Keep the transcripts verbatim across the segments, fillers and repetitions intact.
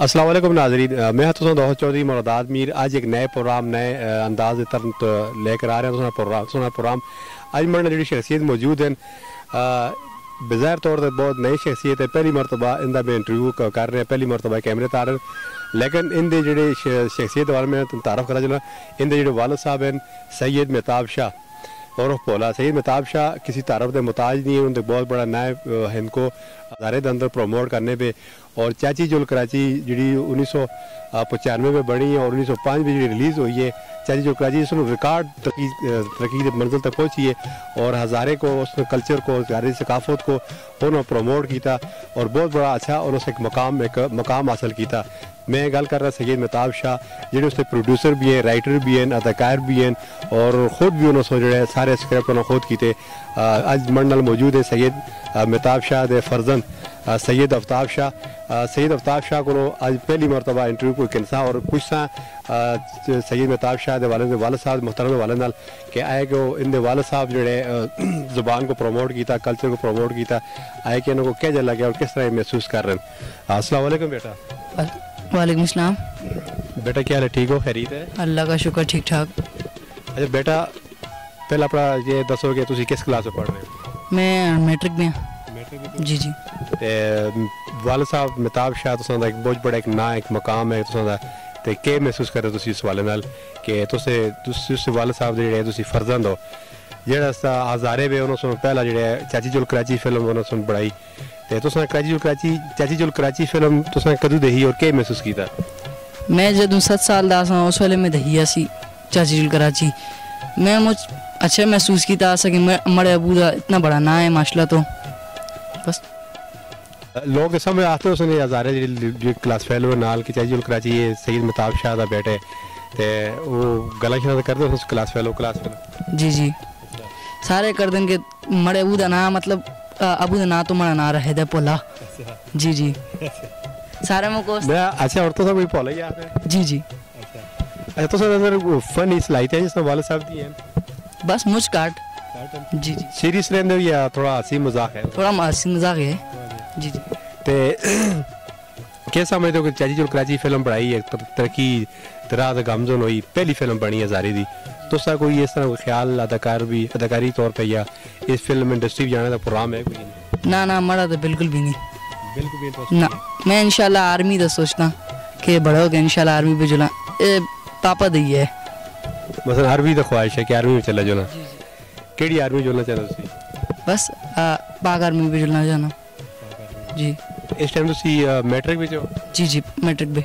अस्सलाम वालेकुम नाज़रीन, मैं तुम दोस्त चौधरी मुरादात मीर आज एक नए प्रोग्राम नए अंदाज तरन तो लेकर आ रहे हैं। प्रोग्राम सुना प्रोग्राम अज मेरे जी शख्सियत मौजूद हैं, बज़ाहिर तौर पर बहुत नई शख्सियत है। पहली मरतबा इनका मैं इंटरव्यू कर रहे हैं, पहली मरतबा कैमरे तार, लेकिन इनके जोड़े शख्सियत वाले में तारफ करा चला। इनके जो वालद साहब हैं सैयद मेहताब शाह और पोला। सैयद मेहताब शाह किसी तारफ के मुताज नहीं है, उनके बहुत बड़ा नायब है इनको अदारे के अंदर प्रमोट करने पे। और चाची जुल कराची जी उन्नीस सौ पचानवे में बनी है और उन्नीस सौ पाँच में जी रिलीज़ हुई है। चाची जुल कराची उसने रिकॉर्ड तरक्की तरक्की मंजिल तक पहुँची है और हज़ारे को उसने कल्चर को हज़ारे सकाफत को उन्होंने प्रमोट किया और बहुत बड़ा अच्छा और उसने एक मकाम एक मकाम हासिल किया। मैं गल कर रहा सैयद मेहताब शाह जो उसके प्रोड्यूसर भी हैं, राइटर भी हैं, अदाकार भी हैं और ख़ुद भी उन्होंने जो सारे स्क्रिप्ट उन्होंने खुद किए। अज मन नाल मौजूद है सैयद मेहताब शाह के फर्जन सैयद आफ्ताब शाह। सैयद आफ्ताब शाह को अज पहली मरतबा इंटरव्यू कोई किनसा और कुछ सा सैयद मेहताब शाह के वाले वालद साहब मुहतरम वाले नाल कि आए कि इनके वालद साहब जोड़े ज़ुबान को प्रमोट किया, कल्चर को प्रमोट किया, आए कि इन्होंने क्या जल लगे और किस तरह महसूस कर रहे हैं। अस्सलाम वालेकुम बेटा। वालेकुम सलाम बेटा, क्या हाल है? ठीक हो? खैरियत है? अल्लाह का शुक्र, ठीक ठाक। अच्छा बेटा, पहले अपना ये दसो कि तुम किस क्लास में पढ़ रहे हो? मैं मैट्रिक में। जी जी। वालद साहब मेहताब शाह तुसां एक बहुत बड़ा एक ना एक मकाम है तुसां ते के महसूस कर रहे हो इस वाले नाल कि तुसे तुसी वालद साहब दे जेह्ड़े तुसी फर्जंद हो जेह्ड़ा हज़ारे बे उन्होंने पहला जेह्ड़ा चाची जुल कराची फिल्म उन्होंने बनाई ते तुसां कराची जुल कराची चाची जुल कराची फिल्म तुसां कदों देखी और के महसूस किया? मैं जदों सत्त साल दा सा उस वेले में दही सी चाची जुल कराची। मैं मुझ अच्छा महसूस किया कि मरे अबू का इतना बड़ा ना है माशाल्लाह। तो बस लोग समझ आते हो उसने हज़ारे जी क्लास फेलो नाल कि चाची जुल कराची ये सैयद मेहताब शाह का बेटे ते वो गला शला करते हो क्लास फेलो क्लास फेलो। जी जी, सारे कर देंगे मरे अबू का ना मतलब अबू का ना तो मरा ना रहे दे पोला। जी जी सारे मुझको अच्छा। और तो सब कोई पोला ही आते हैं? जी जी। अच्छा तो सर अंदर फन इस लाइट है जिसने वाले साहब दी है बस मुझ काट। जी जी। सीरियस रहने या थोड़ा हंसी मजाक है? थोड़ा हंसी मजाक है। जी जी। ते क्या समझते हो कि चाची जुल कराची फिल्म बनाई है तरक्की रात गमजन हुई पहली फिल्म बनी हज़ारे दी, तो सा कोई इस तरह कोई ख्याल अदाकार भी अदाकारी तौर पर या इस फिल्म इंडस्ट्री जाने का प्रोग्राम है कोई? ना ना मरा तो बिल्कुल भी नहीं, बिल्कुल भी ना। मैं इंशाल्लाह आर्मी का सोचता कि बड़ा हो गया इंशाल्लाह आर्मी पे जुला पापा दी है। मतलब आर्मी तो ख्वाहिश है कि आर्मी में चला जाना। केड़ी आर्मी जुलना चाहते हो? बस पाक आर्मी पे जुलना चाहना जी। इस टाइम तुसी मैट्रिक में हो? जी जी मैट्रिक में।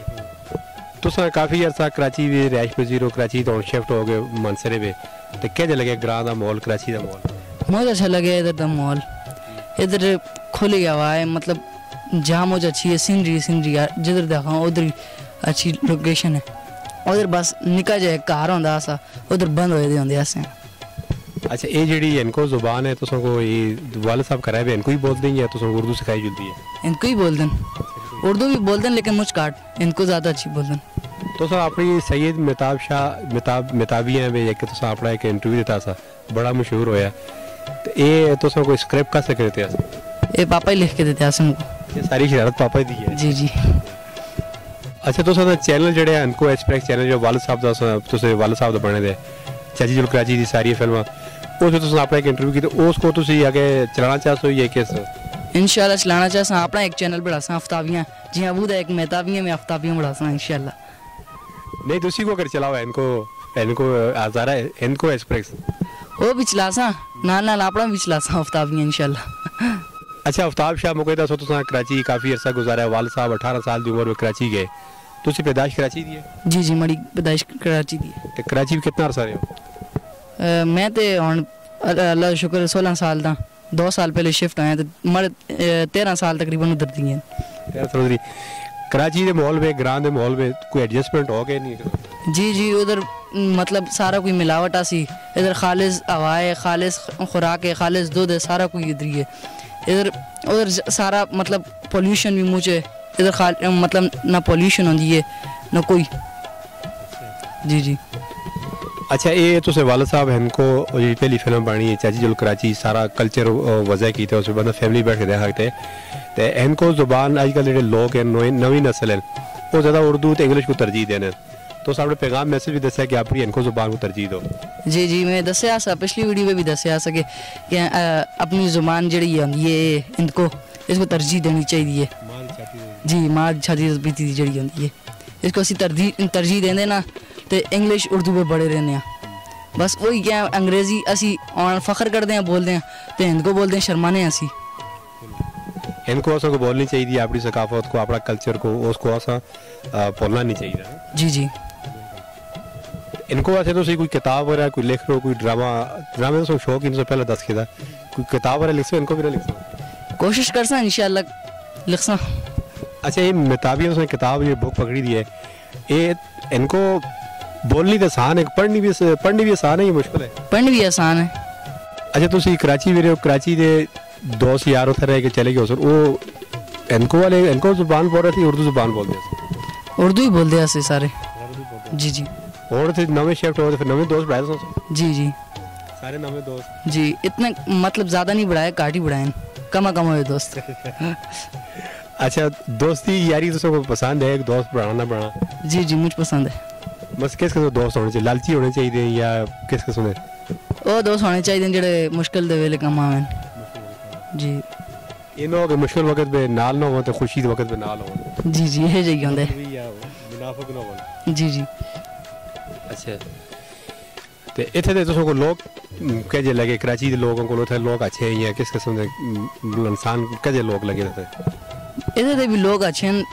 तुसा काफ़ी अर्सा कराची भी रैश पजीर हो, कराची तो शिफ्ट हो गए मानसरे पे, तो क्या लगे ग्रां का माहौल कराची का माहौल? मुझे अच्छा लगे इधर का माहौल, इधर खुली हवा है, मतलब जहाँ मुझे अच्छी है सीनरी सीनरी जिधर देखा उधर अच्छी लोकेशन है। उधर बस निका जाए घर होंदा सा उधर बंद होए होंदे असें। अच्छा ये जी इनको जुबान है तुसों को ये वाले साहब कराए इनको ही बोलते हैं या तुसों को उर्दू सिखाई जुलती है? इनको ही बोलते हैं, उर्दू भी बोलते हैं लेकिन मुझ काट इनको ज़्यादा अच्छी बोलते हैं। तो सर अपनी सैयद मेहताब शाह मेहताब मेहताबियाँ में एक तो अपना एक इंटरव्यू दिता सा बड़ा मशहूर होया, तो ये तुसों को स्क्रिप्ट का से देते ये पापा ही लिख के देते हमको। ये सारी शरारत पापा ही दी है? जी जी। अच्छा तो सर चैनल जेह्ड़े इनको एक्सप्रेस चैनल जो वालद साहब दा तुसे वालद साहब दा बने दे चाची जुल कराची दी सारी फिल्मां उस तुसें अपना एक इंटरव्यू किया उसको तुसी आगे चलाना चाहते हो ये किस? इंशाल्लाह चलाना चाहता अपना एक चैनल बढ़ासा आफ्ताबियाँ जी अबू दा एक मेहताबियाँ में आफ्ताबियाँ बढ़ासा इंशाल्लाह। नहीं दूसरी को अगर चलाओ इनको इनको हज़ारा इनको एक्सप्रेस वो भी चलासा ना ना अपना भी चलासा आफ्ताबियाँ इंशाल्लाह। अच्छा आफ्ताब शाह मुझे दसो तुसा कराची काफ़ी अरसा गुजारा वाल साहब अठारह साल की उम्र में कराची गए, तुसी पैदाइश कराची दी है? जी जी मड़ी पैदाइश कराची दी है। ते कराची भी कितना अरसा रहे हो? मैं तो हुण अल्लाह शुक्र सोलह साल दा दो साल पहले शिफ्ट आया तो मर तेरह साल तकरीबन उधर दी है। तेरह साल उधर कराची के माहौल में ग्रां के माहौल में कोई एडजस्टमेंट हो गया नहीं? जी जी उधर मतलब सारा कोई मिलावट आसी, इधर खालिस हवा है, खालिस खुराक है, खालिस दूध है, सारा कोई इधर ही है। इधर उधर सारा मतलब पोल्यूशन भी मुझे इधर खाल मतलब ना पोल्यूशन होती है ना कोई। जी जी। अच्छा ये तुसे वाला साहब इनको जी पहली फिल्म बनी है चाची जुल कराची सारा कल्चर वजह की थे उस बंदा फैमिली बैठ के देखा थे तो इनको जुबान आजकल जो लोग हैं नवी नस्ल है वो ज़्यादा उर्दू तो इंग्लिश को तरजीह देने तो सामने पैगाम मैसेज भी दसा कि अपनी इनको जुबान को तरजीह दो। जी जी मैं दसिया सा पिछली वीडियो में भी दसिया सा कि अपनी जुबान जी होंगी है इनको इसको तरजीह देनी चाहिए जी माँ छाती बीती जी होंगी है इसको असं तरजीह तरजीह देंगे ना तो इंग्लिश उर्दू पे बड़े रहने हैं बस वही क्या अंग्रेज़ी असी और फख्र करते हैं बोलते हैं तो इनको बोलते हैं शर्माने हैं असी इनको असा को बोलनी चाहिए अपनी सकाफत को अपना कल्चर को उसको असा भूलना नहीं चाहिए। जी जी इनको वैसे तो कोई किताब वगैरह कोई लिख रहे हो कोई ड्रामा ड्रामे तो शौक इनसे पहले दस के था कोई किताब वगैरह लिख सो इनको भी ना लिख सो कोशिश कर सा इंशाल्लाह लिख सा। अच्छा ये मिताबी उसने किताब ये बुक पकड़ी दी है ये इनको बोलनी तो आसान है पढ़नी भी पढ़नी भी आसान है ये मुश्किल है पढ़नी भी आसान है। अच्छा तुम कराची भी रहे कराची के दोस्त यार उधर रह के चले गए सर वो इनको वाले इनको जुबान बोल रहे थे उर्दू जुबान बोलते हैं उर्दू ही बोलते हैं सारे जी जी और थे नवे शिफ्ट हो फिर नवे दोस्त बढ़ाए जी जी सारे नवे दोस्त जी इतने मतलब ज़्यादा नहीं बढ़ाए काट ही बढ़ाए कमा कम हुए दोस्त। अच्छा दोस्ती यारी तो सबको पसंद है एक दोस्त बढ़ाना बढ़ाना जी जी मुझे पसंद है बस किस किस्म दोस्त होने चाहिए लालची होने चाहिए या किस किस्म के वो दोस्त होने चाहिए जेडे मुश्किल दे वेले कम आवें जी ये ना कि मुश्किल वक्त पे नाल ना हो तो खुशी के वक्त पे नाल हो जी जी ये जगह होंगे मुनाफिक ना हो जी जी। अच्छा तो इतने तो तुमको लोग कहे लगे कराची के लोगों को थे लोग अच्छे हैं या किस किस्म के इंसान कहे लोग लगे थे इधर दे भी लोग अच्छे हैं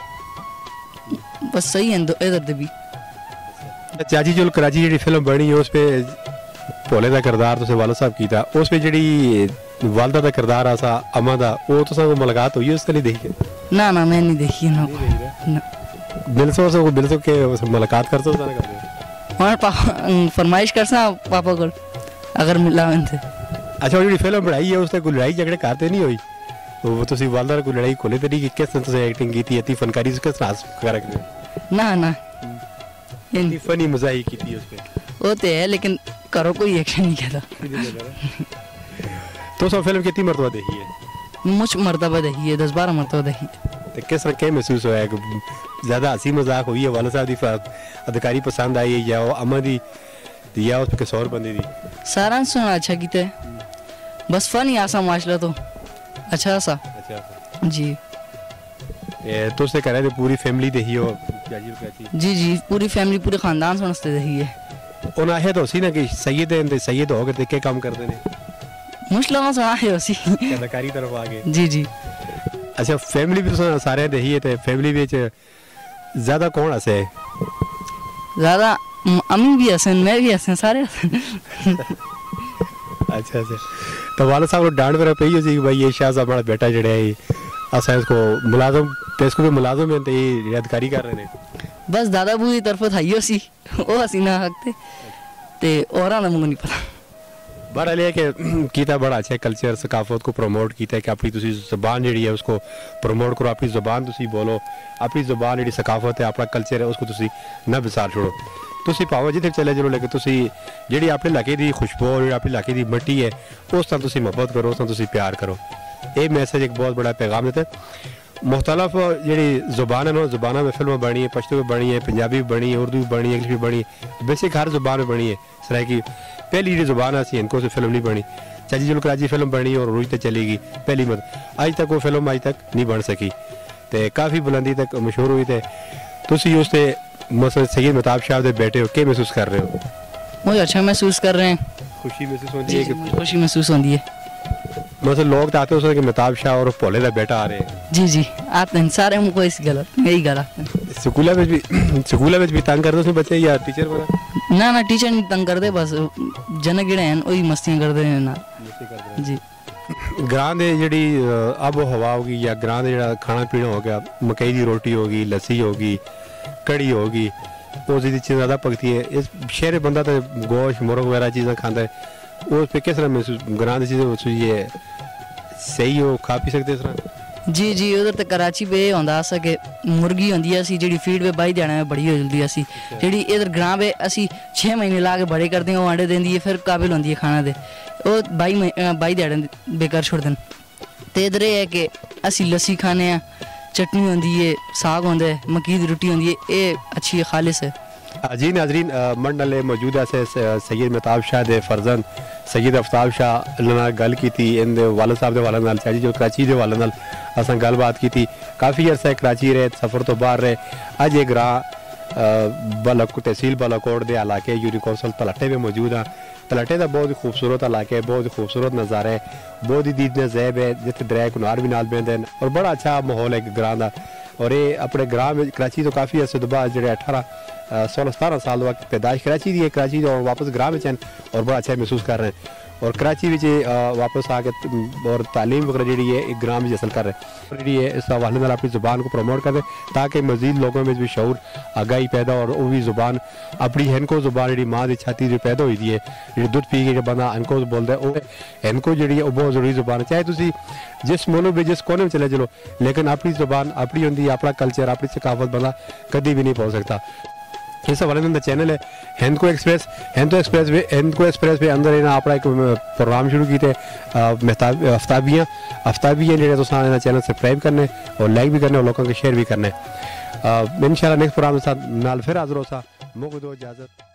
बस सही हैं इधर दे भी। चाची जो कराची जी फिल्म बनी है उस पर भोले का किरदार तुझे वाला साहब की था उस पर जी वालदा का किरदार आसा अम्मा का वो तो सब मुलाकात हुई उससे नहीं देखी ना ना मैं नहीं देखी ना मिल सो सो मिल सो के मुलाकात कर सो सारा कर और पापा फरमाइश कर सा पापा को अगर मिला थे। अच्छा वो जी फिल्म बनाई है उसने कोई लड़ाई झगड़े करते नहीं हुई वो तो वालदा को लड़ाई खोले तो नहीं किस तरह से एक्टिंग की थी इतनी फनकारी किस तरह कर ना ना इतनी फनी मजाक की थी उसपे वो तो है लेकिन करो कोई एक्शन नहीं किया था। तो सब फिल्म कितनी मरतबा देखी है मुझ मरतबा देखी है दस बारह मरतबा देखी तो किस तरह क्या महसूस हुआ है ज़्यादा हंसी मजाक हुई है वाला साहब की अदाकारी पसंद आई है या वो अम्मा दी या उस पर किसी और बंदे दी सारा सुना अच्छा किया बस फन ही आसा माशला तो अच्छा सा अच्छा जी ए, तो उसने कह रहे थे पूरी फैमिली देखी हो जी जी पूरी फैमिली पूरे खानदान सुनते देखी है उन्हें है तो सी ना कि सैयद है सैयद हो गए क्या काम करते हैं मुश्किल सुना है उसी अदाकारी तरफ आ गए जी जी। अच्छा फैमिली भी तो सारे देखी है तो फैमिली में ज़्यादा कौन हंसे ज़्यादा अम्मी भी हसन मैं भी हसन सारे हसन अच्छा अच्छा तो वाला साहब को डांट मेरा पई हो कि भाई ये शाह साहब हमारा बेटा जड़ा है असा इसको मुलाजम तो इसको भी मुलाजम है तो ये अधिकारी कर रहे हैं बस दादा बू की तरफ था ही सी वो हसीना हकते ते और ना मुझे नहीं पता बहरहाल ये कि कीता बड़ा अच्छा कल्चर सकाफत को प्रमोट किया कि अपनी तुसी ज़बान जी है उसको प्रमोट करो अपनी ज़बान तुसी बोलो अपनी ज़बान जी सकाफत है अपना कल्चर है उसको तुसी ना विसार छोड़ो तुसी भावें जिथे चले जाओ लेकिन तुसी जी अपने इलाके की खुशबू अपने इलाके की मिट्टी है उस तरह तुसी मोहब्बत करो उस तरह तुसी प्यार करो ये मैसेज एक बहुत बड़ा पैगाम देता है। मुख्तलिफ जी ज़ुबान है ना ज़ुबाना में फिल्में बनी है पश्तो में बनी है पंजाबी भी बनी है उर्दू भी बनी है इंग्लिश भी बनी है बेसिक हर ज़ुबान में बनी है सराय की पहली जी ज़ुबान ऐसी इनको से फिल्म नहीं बनी चाची जुल कराची फिल्म बनी और रोज तक चलेगी पहली मत आज तक वो फिल्म आज तक नहीं बन सकी तो काफ़ी बुलंदी तक मशहूर हुई थे तुसी उससे मसल सैयद महताब शाह दे बैठे हो क्या महसूस कर रहे हो मुझे अच्छा महसूस कर रहे हैं खुशी महसूस होती है कि खुशी महसूस होती है मतलब लोग तो आते हैं कि महताब शाह और भोले का बेटा आ रहे हैं जी जी आते हैं सारे हमको इस गलत यही गलत स्कूल में भी स्कूल में भी तंग करते हैं बच्चे या टीचर वगैरह ना ना टीचर नहीं तंग करते बस जन गिड़े हैं वही मस्तियां करते हैं ना जी ग्रां दे जेडी आबो हवा होगी या ग्रां दे जेड़ा खाना पीना हो गया मकई की रोटी होगी लस्सी होगी कड़ी होगी वो चीज़ ज़्यादा पकती है इस शहर बंदा तो गोश्त मुर्ग वगैरह चीज़ें खाता है उस पर किस तरह महसूस ग्रां की चीज़ें ये सही हो खा पी सकते इस तरह जी जी उधर तो कराची पे एह् होंदा अस कि मुर्गी होंदी असी जेह्ड़ी फीड पे बाई देने में बड़ी हो जल्दी असी जेह्ड़ी इधर ग्रां पे असी छे महीने ला के बड़े करते हैं वो अंडे देंदी है फिर काबिल होंदी है खाना दे वो बाई बाई देड़े बेकार छोड़ देन ते इधर एह् है कि असी लस्सी खाने हैं चटनी होंदी है साग होंदा है मक्की दी रुट्टी होंदी है एह् अच्छी है खालिस है। जी नाजरीन मंडल मौजूद है सैयद महताब शाह दे फर्जन सैयद आफ्ताब शाह नाल गल की थी इन वालद साहब दे वालद नाल चाची जो कराची दे वालद नाल असां गलबात की थी काफ़ी अरसा कराची रहे सफ़र तो बाहर रहे अज एक ग्रां बलक तहसील बालाकोट के इलाके यूरी कौंसल तलट्टे में मौजूद हाँ तलट्टे का बहुत ही खूबसूरत इलाके बहुत ही खूबसूरत नज़ारे बहुत ही दीद नज़ैब है जितने दरिया कुनार भी नाल बेंदे और बड़ा अच्छा माहौल है ग्रां का और ये अपने ग्रां में कराची तो काफ़ी अरसे तो बाद जो अठारह सोलह सतारह साल वक्त पैदाइश कराची दी है कराची और वापस ग्रां में और बड़ा अच्छा महसूस कर रहे हैं और कराची में वापस आके और तालीम वगैरह जी है ग्रां में हासिल कर रहे हैं जी है इस हवाले में अपनी ज़ुबान को प्रमोट करें ताकि मज़ीद लोगों में भी शऊर आगाही पैदा और वो भी ज़ुबान अपनी हैनको ज़ुबान जी माँ की छाती जो पैदा हुई है जी दुध पी के जो बंदा हैनको बोलता है वो हैनको जी है बहुत ज़रूरी ज़ुबान है चाहे तुम जिस मुल्क में जिस कोने में चले चलो लेकिन अपनी ज़ुबान अपनी होंगी अपना कल्चर अपनी सकाफत बंदा कभी भी नहीं पहुँच सकता। इस हवाले में चैनल है हिंदको एक्सप्रेस हिंदको एक्सप्रेस पे हिंदको एक्सप्रेस पे अंदर इन्हें अपना एक प्रोग्राम शुरू किए महताब आफ्ताबियाँ आफ्ताबियाँ जो तुम चैनल सब्सक्राइब करने और लाइक भी करने और लोगों के शेयर भी करने इंशाल्लाह नेक्स्ट प्रोग्राम के साथ नाल फिर हाजिर हो सा मुझे दो इजाज़त।